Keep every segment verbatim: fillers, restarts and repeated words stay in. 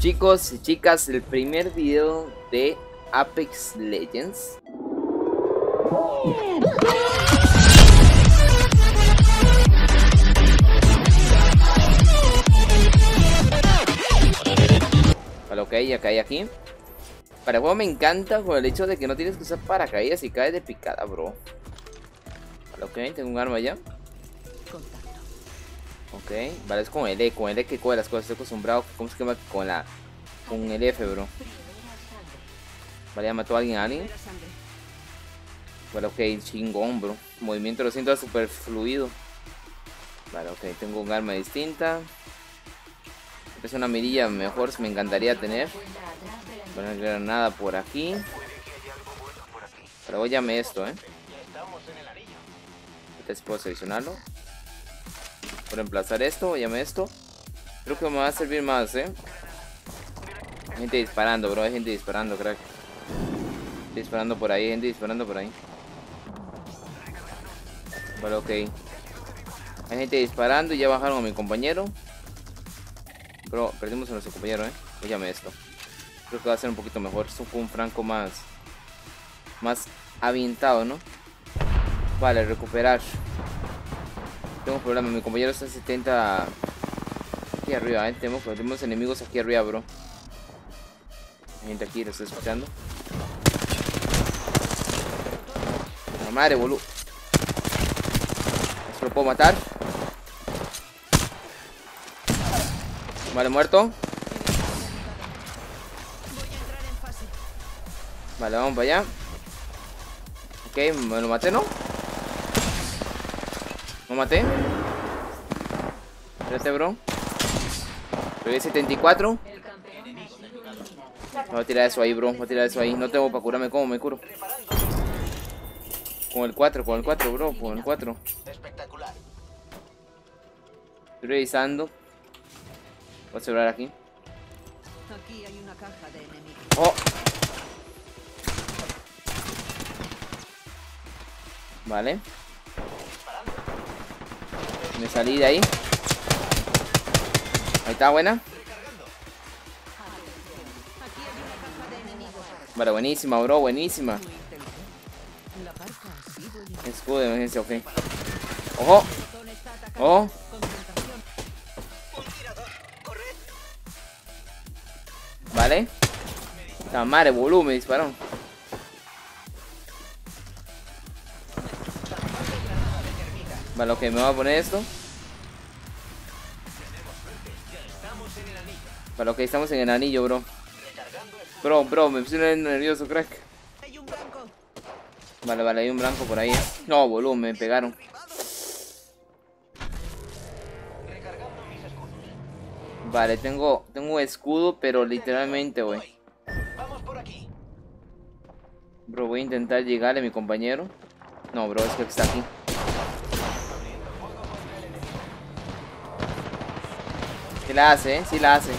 Chicos y chicas, el primer video de Apex Legends. Vale, ok, ya caí aquí. Para el juego me encanta con el hecho de que no tienes que usar paracaídas y caes de picada, bro. Vale, ok, tengo un arma ya. Ok, vale, es con el E, con el E que coge las cosas. Estoy acostumbrado, ¿cómo se llama? Con la, con el F, bro. Vale, ya mató a alguien, a alguien. Vale, ok, chingón, bro. Movimiento lo siento súper fluido. Vale, ok, tengo un arma distinta. Es una mirilla mejor, me encantaría tener. Bueno, granada por aquí. Pero voy a llame esto, eh. Este puedo seleccionarlo. Por reemplazar esto, llame esto. Creo que me va a servir más, eh. Hay gente disparando, bro. Hay gente disparando, crack. Gente disparando por ahí, gente disparando por ahí. Vale, ok. Hay gente disparando y ya bajaron a mi compañero. Bro, perdimos a nuestro compañero, eh. Pues llame esto. Creo que va a ser un poquito mejor. Es un franco más. Más avientado, ¿no? Vale, recuperar. Tengo un problema, mi compañero está en setenta. Aquí arriba, eh. Tenemos, tenemos enemigos aquí arriba, bro. Hay gente aquí, lo estoy escuchando. La madre, boludo. ¿Esto lo puedo matar? Vale, muerto. Vale, vamos para allá. Ok, me lo maté, ¿no? ¿No maté? Espérate, bro. Pegué setenta y cuatro. Voy a tirar eso ahí, bro. Voy a tirar eso ahí. No tengo para curarme. ¿Cómo me curo? Con el cuatro, con el cuatro, bro. Con el cuatro. Estoy revisando. Voy a asegurar aquí. Aquí hay una caja de enemigos. Oh. Vale. Me salí de ahí. Ahí está, buena. Vale, buenísima, bro, buenísima. Escudo de emergencia, ok. ¡Ojo! ¡Oh! Vale. La madre, boludo, me dispararon. Vale, ok, me voy a poner esto. Vale, ok, estamos en el anillo, bro. Bro, bro, me puse nervioso, crack. Vale, vale, hay un blanco por ahí, eh. No, boludo, me pegaron. Vale, tengo, tengo escudo, pero literalmente, güey. Bro, voy a intentar llegarle a mi compañero. No, bro, es que está aquí. Sí la hace, eh, sí la hace.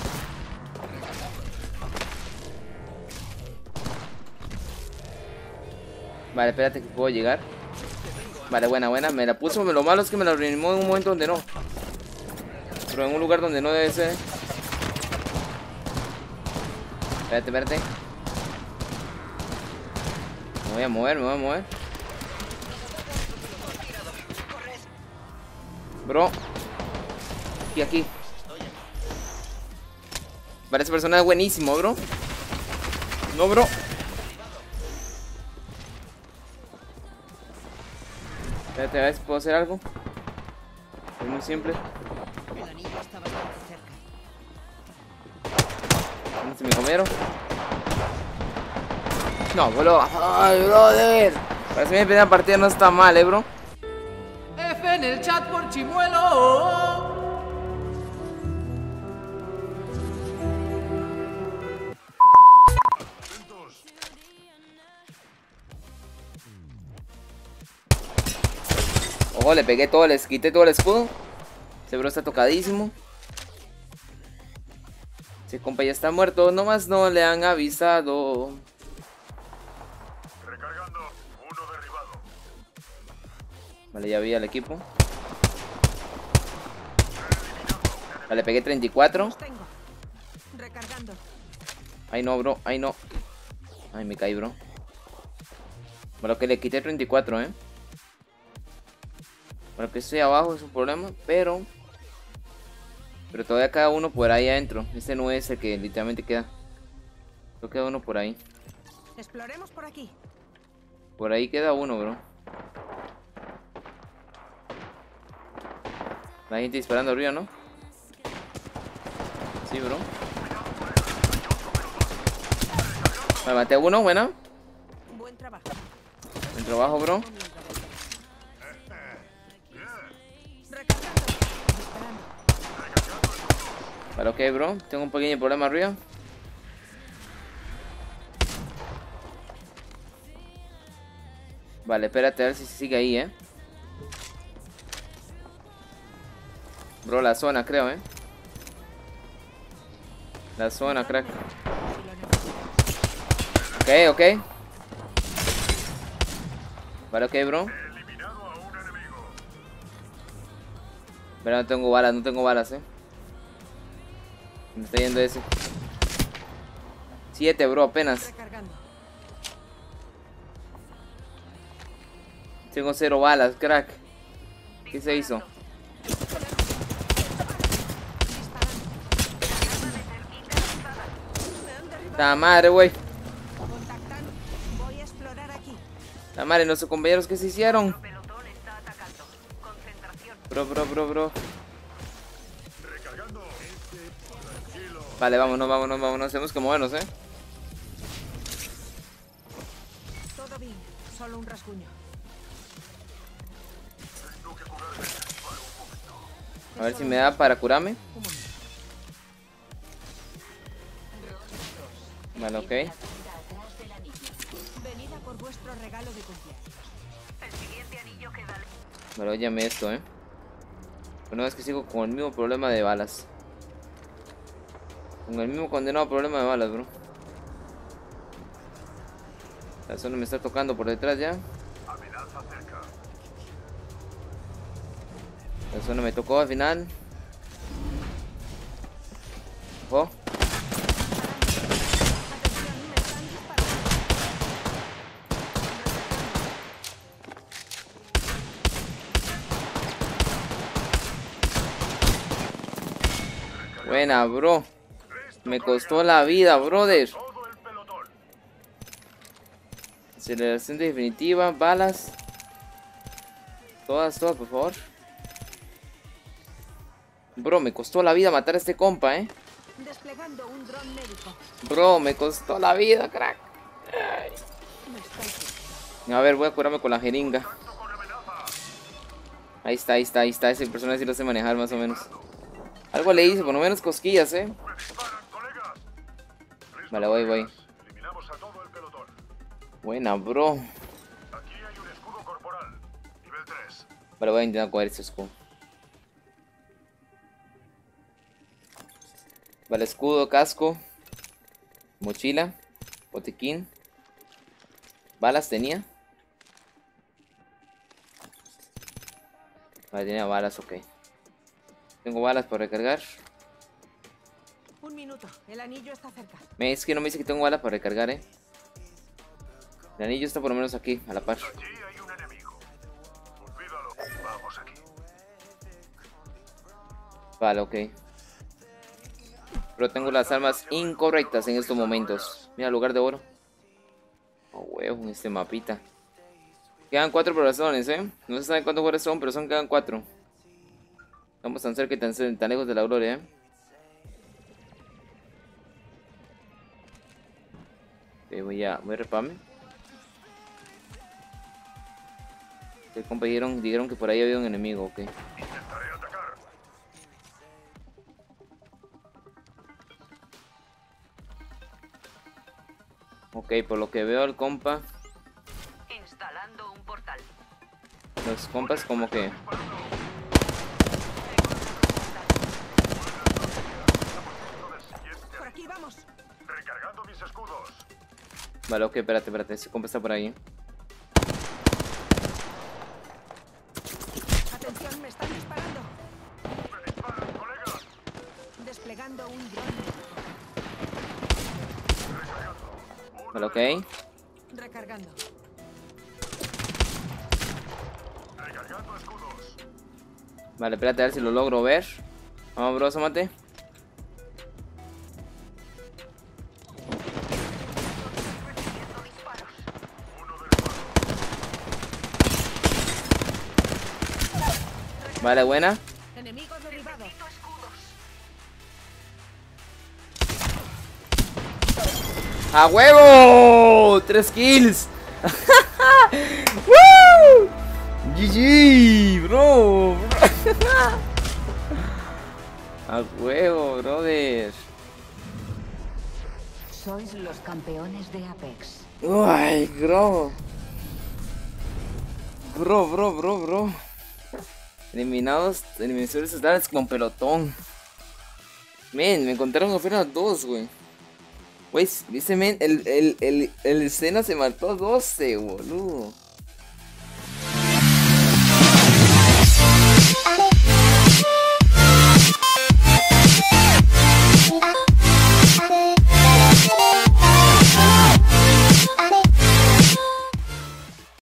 Vale, espérate que puedo llegar. Vale, buena, buena. Me la puso, lo malo es que me la reanimó en un momento donde no. Pero en un lugar donde no debe ser. Espérate, espérate. Me voy a mover, me voy a mover. Bro. Aquí, aquí. Vale, esa persona es buenísimo, bro. No, bro. Espérate, a ver si puedo hacer algo. Es muy simple. El anillo está bastante cerca. ¿Dónde está mi compañero? No, bro. Ay, brother. Parece que mi primera partida no está mal, eh, bro. F en el chat por Chimuelo. Ojo, le pegué todo, les quité todo el escudo. Ese bro está tocadísimo. Ese compa ya está muerto, nomás no le han avisado. Recargando, uno derribado. Vale, ya vi al equipo. Vale, pegué treinta y cuatro. Recargando. Ay, no, bro. Ay, no. Ay, me caí, bro. Bueno, que le quité treinta y cuatro, ¿eh? Bueno, que estoy abajo es un problema, pero... Pero todavía queda uno por ahí adentro. Este no es el que literalmente queda. Solo queda uno por ahí. Exploremos por aquí. Por ahí queda uno, bro. La gente disparando arriba, ¿no? Sí, bro. Me maté a uno, buena. Buen trabajo. Buen trabajo, bro. Recargando. Disparando. Vale, ok, bro. Tengo un pequeño problema arriba. Vale, espérate a ver si sigue ahí, eh. Bro, la zona, creo, eh. La zona, crack. Ok, ok. Vale, ok, bro. Eliminado a un enemigo. Pero no tengo balas, no tengo balas, eh. Me está yendo ese. Siete, bro, apenas. Recargando. Tengo cero balas, crack. ¿Qué se hizo? La madre, güey. Contactando. Voy a explorar aquí. La madre, nuestros compañeros, ¿qué se hicieron? Pelotón está atacando. Concentración. Bro, bro, bro, bro. Recargando. Tranquilo. Vale, vámonos, vámonos, vámonos. Tenemos que movernos, eh. Todo bien. Solo un rasguño. Tengo que curarme. Para un momento. A ver si me da para curarme. Un momento. Vale, ok. Venid a por vuestro regalo de cumpleaños. El siguiente anillo queda. Vale, óyame esto, eh. Bueno, es que sigo con el mismo problema de balas. Con el mismo condenado problema de balas, bro. La zona me está tocando por detrás ya. Amenaza cerca. La zona me tocó al final. Ojo. Atención, me están disparando. Buena, bro. Me costó la vida, brother. Todo el pelotón. Aceleración definitiva, balas. Todas, todas, por favor. Bro, me costó la vida matar a este compa, eh. Desplegando un dron médico. Bro, me costó la vida, crack. Ay. Me estoy... A ver, voy a curarme con la jeringa. Contacto con amenaza. Ahí está, ahí está, ahí está. Ese personaje sí lo sé manejar más o menos. Algo le hice, por lo menos cosquillas, eh. Me disparan, colegas. Listo, Vale, voy, voy. colegas. Eliminamos a todo el pelotón. Buena, bro. Aquí hay un escudo corporal. Nivel tres. Vale, voy a intentar coger este escudo. Vale, escudo, casco. Mochila. Botiquín. Balas tenía. Vale, tenía balas, ok. Tengo balas para recargar. Un minuto. El anillo está cerca. Me es que no me dice que tengo balas para recargar, eh. El anillo está por lo menos aquí, a la par. Allí hay un enemigo. Olvídalo. Vamos aquí. Vale, ok. Pero tengo las armas incorrectas en estos momentos. Mira, lugar de oro. Oh, huevo, en este mapita. Quedan cuatro poblaciones, eh. No se sabe cuántos jugadores son, pero son quedan cuatro. Estamos tan cerca y tan, tan lejos de la gloria, eh. Ok, voy a, voy a repararme. El compa dijeron, dijeron que por ahí había un enemigo, ok. Intentaré atacar. Ok, por lo que veo al compa, Instalando un portal. los compas como que... Por aquí vamos. Recargando mis escudos. Vale, ok, espérate, espérate, ese compa está por ahí. Atención, me están disparando. Me disparan, colegas. Desplegando un dron médico. Vale, ok. Recargando. Recargando escudos. Vale, espérate a ver si lo logro ver. Vamos, bro, asómate. Vale, buena. Enemigos derribados. ¡A huevo! ¡Tres kills! ¡Woo! G G, bro. ¡A huevo, brother! Sois los campeones de Apex. Uy, bro. Bro, bro, bro, bro. Eliminados, eliminaciones totales con pelotón. Men, me encontraron apenas dos, güey. Güey, dice men, el, el, el, el escena se mató a doce, boludo.